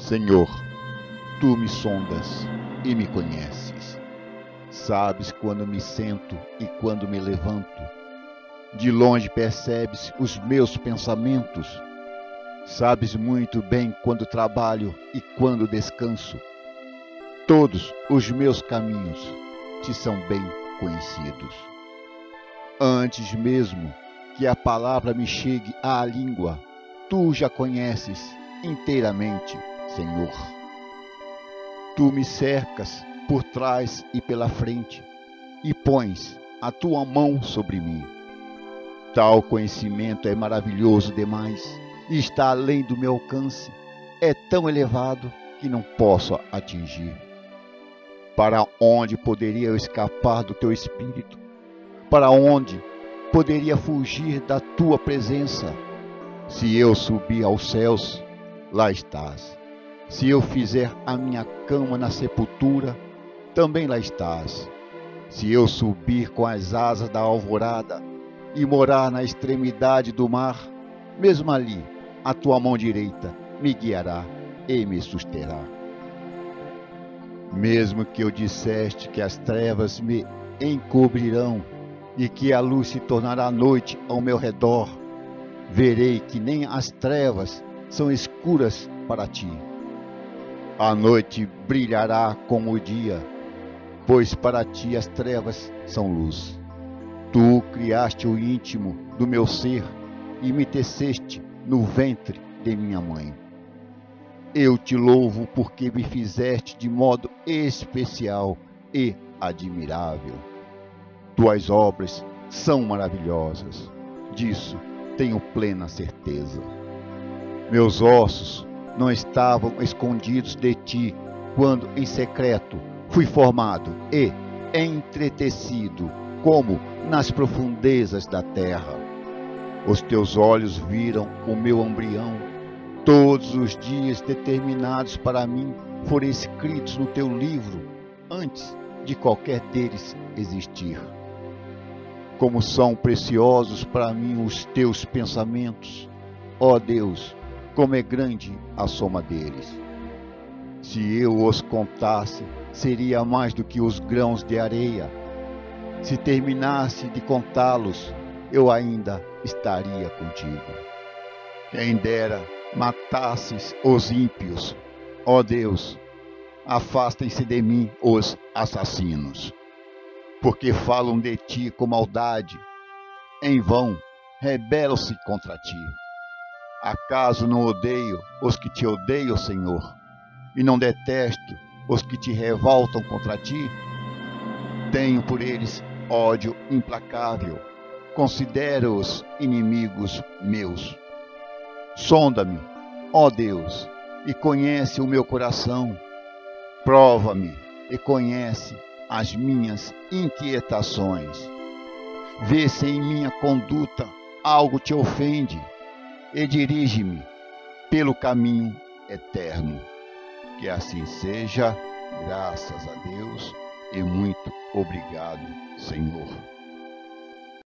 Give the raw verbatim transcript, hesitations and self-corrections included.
Senhor, tu me sondas e me conheces. Sabes quando me sento e quando me levanto. De longe percebes os meus pensamentos. Sabes muito bem quando trabalho e quando descanso. Todos os meus caminhos te são bem conhecidos. Antes mesmo que a palavra me chegue à língua, tu já conheces inteiramente, Senhor. Tu me cercas por trás e pela frente e pões a tua mão sobre mim. Tal conhecimento é maravilhoso demais e está além do meu alcance. É tão elevado que não posso atingir. Para onde poderia eu escapar do teu espírito? Para onde poderia fugir da tua presença? Se eu subir aos céus, lá estás. Se eu fizer a minha cama na sepultura, também lá estás. Se eu subir com as asas da alvorada e morar na extremidade do mar, mesmo ali a tua mão direita me guiará e me susterá. Mesmo que eu disseste que as trevas me encobrirão e que a luz se tornará noite ao meu redor, verei que nem as trevas são escuras para ti. A noite brilhará como o dia, pois para ti as trevas são luz. Tu criaste o íntimo do meu ser e me teceste no ventre de minha mãe. Eu te louvo porque me fizeste de modo especial e admirável. Tuas obras são maravilhosas, disso tenho plena certeza. Meus ossos não estavam escondidos de ti quando em secreto fui formado e entretecido como nas profundezas da terra. Os teus olhos viram o meu embrião. Todos os dias determinados para mim foram escritos no teu livro antes de qualquer deles existir. Como são preciosos para mim os teus pensamentos, ó Deus, como é grande a soma deles. Se eu os contasse, seria mais do que os grãos de areia. Se terminasse de contá-los, eu ainda estaria contigo. Quem dera matasses os ímpios, ó Deus, afastem-se de mim os assassinos, porque falam de ti com maldade, em vão rebelam-se contra ti. Acaso não odeio os que te odeiam, Senhor, e não detesto os que te revoltam contra ti? Tenho por eles ódio implacável, considero-os inimigos meus. Sonda-me, ó Deus, e conhece o meu coração. Prova-me e conhece as minhas inquietações. Vê se em minha conduta algo te ofende e dirige-me pelo caminho eterno. Que assim seja, graças a Deus e muito obrigado, Senhor.